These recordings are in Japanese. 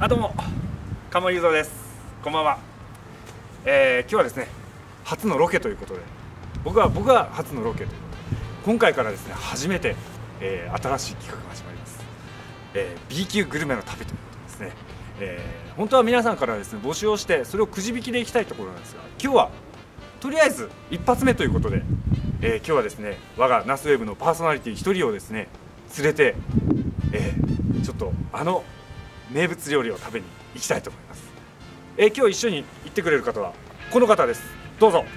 どうも、鴨井雄三です。こんばんは。今日はですね、初のロケということで、僕は初のロケということで、今回からですね、初めて、新しい企画が始まります。B 級グルメの旅ということですね。本当は皆さんからですね、募集をして、それをくじ引きでいきたいところなんですが、今日はとりあえず一発目ということで、今日はですね、我がナスウェーブのパーソナリティ1人をですね、連れて、ちょっと名物料理を食べに行きたいと思います。今日一緒に行ってくれる方はこの方です。どうぞ。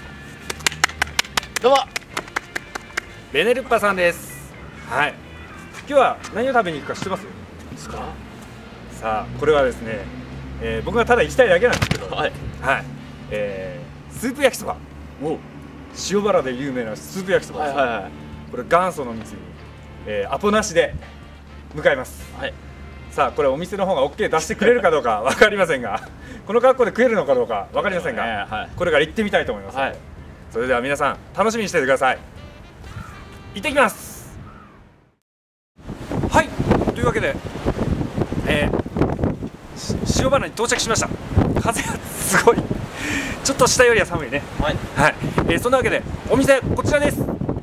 どうも、 ベネルッパさんです。はい。今日は何を食べに行くか知ってます？ ですか？ さあ、これはですね、僕がただ行きたいだけなんですけど、 はい。 はい。スープ焼きそば。塩原で有名なスープ焼きそばです。これ元祖の店に、アポなしで向かいます。 はい。 さあ、これお店の方が OK 出してくれるかどうか分かりませんが、この格好で食えるのかどうか分かりませんが、これから行ってみたいと思います。それでは皆さん楽しみにしていてください。行ってきます。はい、というわけで、塩原に到着しました。風がすごい、ちょっと下よりは寒いね。はい、そんなわけでお店こちらです。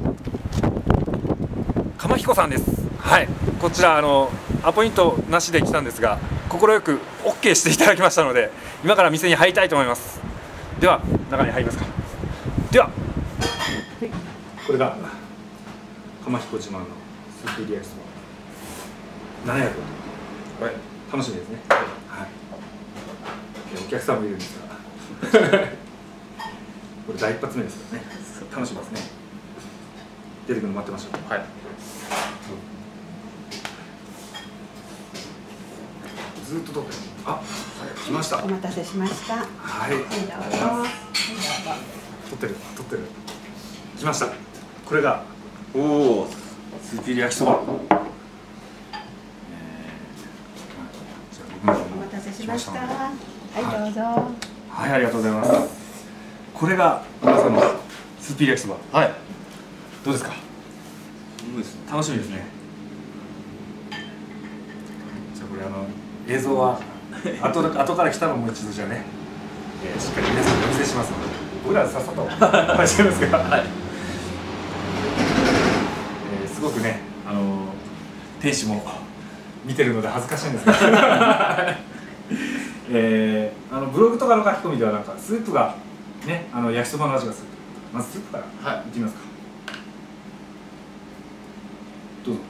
鎌彦さんです。はい、こちらアポイントなしで来たんですが、快く OK していただきましたので、今から店に入りたいと思います。では中に入りますか。では、これが鎌彦自慢のスープ入り焼きそば700円。これ楽しみですね。はい、お客さんもいるんですがこれ第一発目ですからね、楽しみですね。出てくるの待ってましょう。はい、ずっと撮ってる。あ、来ました。 お待たせしました。 はい。 どうぞ。 撮ってる。来ました。これがスープ入り焼きそば。 お待たせしました。はい、どうぞ。 はい、ありがとうございます。これが皆さんのスープ入り焼きそば。はい。どうですか。楽しみですね。じゃあこれ映像は後から来たのもう一度じゃあね、しっかり皆さんにお見せしますので、僕らさっさと始めますから。はい。すごくね、店主も見てるので恥ずかしいんですがブログとかの書き込みではなんかスープがね、焼きそばの味がする。まずスープからいってみますか。どうぞ。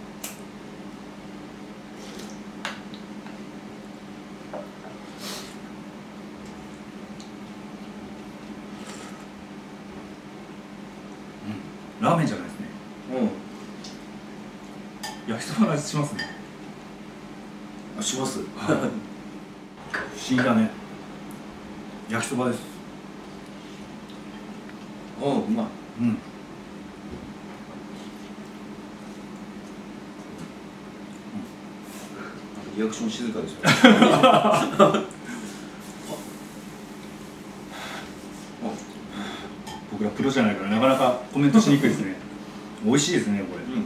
ラーメンじゃないですね。焼きそばの味しますね。 します。 不思議だね。焼きそばです。 うまい。リアクション静かですよ。 僕らプロじゃないからなかなかコメントしにくいですね。美味しいですね、これ。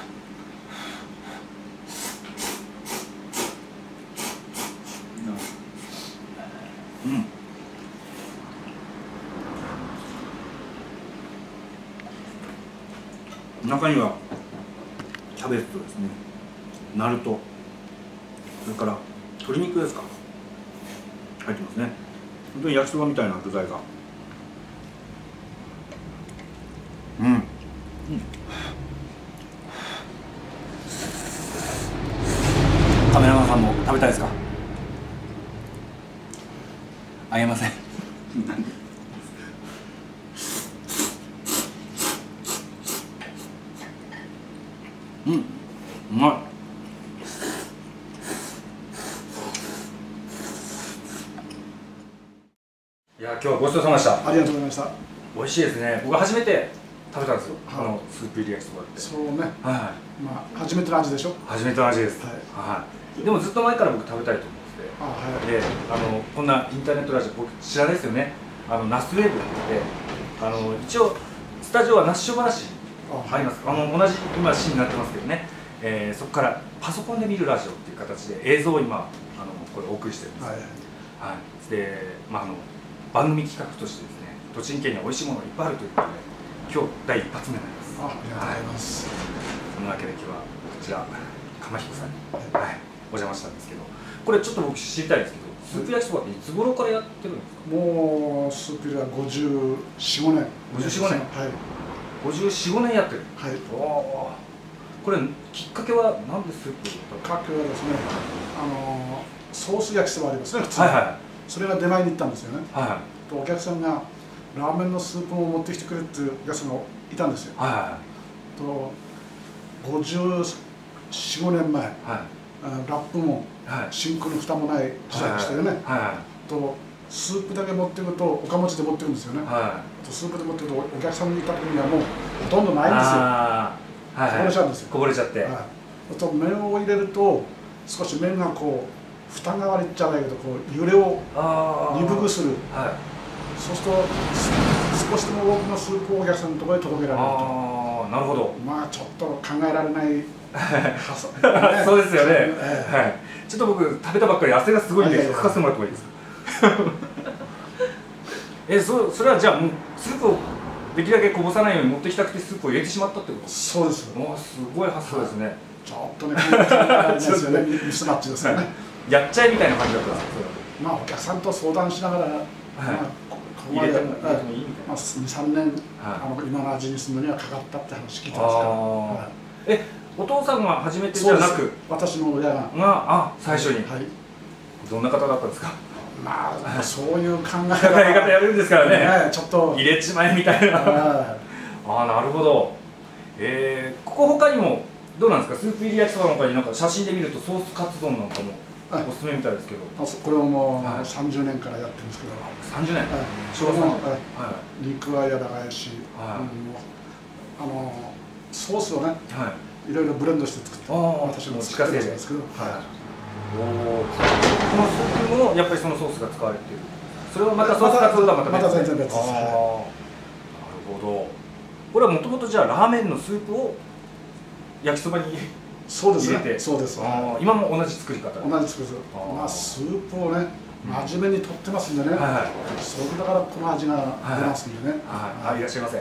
中にはキャベツとですね、ナルト、それから鶏肉ですか、入ってますね。本当に焼きそばみたいな具材が。カメラマンさんも食べたいですか？あげません。うまい。いや、今日はごちそうさまでした。 ありがとうございました。 美味しいですね。僕初めて食べたんですよ。スープ入り焼きそばって。 そうね。 はい。 まあ初めての味でしょ。 初めての味です。はい。でもずっと前から僕食べたいと思ってて。で、こんなインターネットラジオ僕知らないですよね。ナスウェーブって一応スタジオは那須塩原市あります。同じ今市になってますけどね。そこからパソコンで見るラジオっていう形で映像を今ここでお送りしてるんです。 はい。 はい、で、番組企画としてですね、栃木県には美味しいものがいっぱいあるということで、今日第一発目になります。 ありがとうございます。 そのわけで今日はこちら鎌彦さんに、お邪魔したんですけど、これちょっと僕知りたいんですけど、スープ焼きそばっていつ頃からやってるんですか？ もうスープ入れは54、5年。 54年。 はい。 54、5年やってる。 はい。 おお。これきっかけはなんでスープを？ きっかけはですね、ソース焼きそばありますね、普通。 はいはい。 それが出前に行ったんですよね。 はいはい。 とお客さんがラーメンのスープを持ってきてくれっていうお客さんがいたんですよ。 はいはい。 と54、5年前、ラップもシンクの蓋もない時代でしたよね。とスープだけ持っていくとおかもちで持っていくんですよね。とスープで持っていくとお客さんにいた時にはもうほとんどないんですよ。こぼれちゃうんですよ。 こぼれちゃって。 と麺を入れると少し麺がこう蓋代わりじゃないけどこう揺れを鈍くする。そうすると少しでも多くのスープをお客さんのところに届けられると。 なるほど。 まあちょっと考えられないそうですよね。ちょっと僕食べたばっかり汗がすごいんで拭かせてもらってもいいですか？それはじゃあもうスープをできるだけこぼさないように持ってきたくてスープを入れてしまったってことですか？ そうです。 もうすごい発想ですね。 ちょっとね考えられないですよね。ミスマッチですよね。 やっちゃえみたいな感じだったんですか？ まあお客さんと相談しながら入れてもいいみたいな。 2、3年今の味にするのにはかかったって話聞いてますけど。 お父さんが初めてじゃなく、 私の親が最初に。どんな方だったんですか？ まあそういう考え方やるんですからね。 ちょっと入れちまえみたいな。なるほど。ここ他にもどうなんですか？スープ入り焼きそばの他になんか写真で見るとソースカツ丼なんかもおすすめみたいですけど。これをもう30年からやってるんですけど。 30年。昭和さん。 肉はやらがやし、ソースをね。いろいろブレンドして作って、私も作ってるんですけど、このスープもやっぱりそのソースが使われている。それはまたソースカツ丼がまた全然別です。 なるほど。これはもともとじゃあラーメンのスープを焼きそばに入れて、 そうです。 今も同じ作り方。 同じ作り方。まあスープをね真面目にとってますんでね。それだからこの味が出ますんでね。 いらっしゃいませ。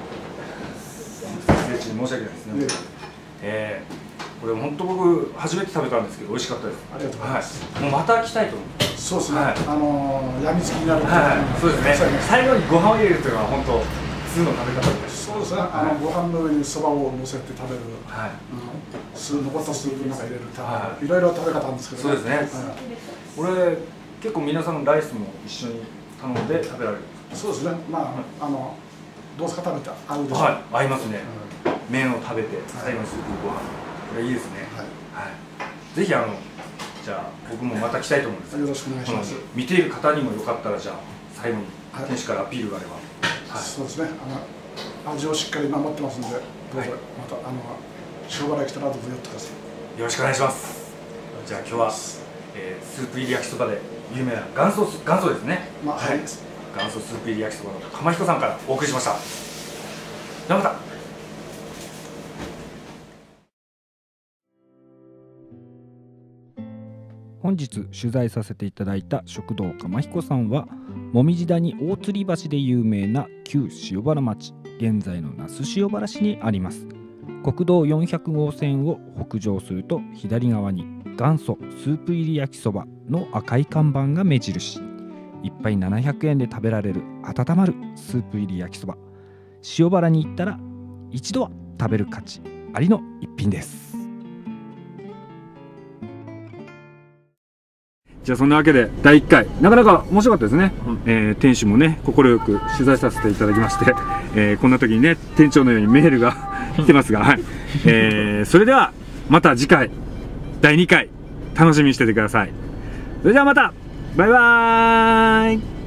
申し訳ないですね。これ本当僕初めて食べたんですけど美味しかったです。 ありがとうございます。 もうまた来たいと思って。 そうですね。やみつきになる。 そうですね。最後にご飯を入れるというのは本当普通の食べ方です。そうですね。 ご飯の上にそばを乗せて食べる。残ったスープなんか入れる。いろいろ食べ方あるんですけど。 そうですね。これ結構皆さんのライスも一緒に頼んで食べられる。 そうですね。まあどうですか食べて合うでしょう。 合いますね。麺を食べて最後にスープご飯。これいいですね。ぜひじゃあ僕もまた来たいと思うんです。 よろしくお願いします。 見ている方にもよかったらじゃあ最後に店主からアピールがあれば。 そうですね。味をしっかり守ってますんで、どうぞまた塩原来たらどうぞ寄ってください。 よろしくお願いします。じゃあ今日はスープ入り焼きそばで有名な元祖ですね。元祖スープ入り焼きそばの鎌彦さんからお送りしました。ではまた。本日取材させていただいた食堂鎌彦さんは紅葉谷大吊り橋で有名な旧塩原町、現在の那須塩原市にあります。国道400号線を北上すると左側に元祖スープ入り焼きそばの赤い看板が目印。一杯700円で食べられる温まるスープ入り焼きそば。塩原に行ったら一度は食べる価値ありの一品です。じゃあそんなわけで第1回なかなか面白かったですね。店主もね快く取材させていただきまして、こんな時にね店長のようにメールが来てますが、それではまた次回第2回楽しみにしててください。それではまたバイバーイ。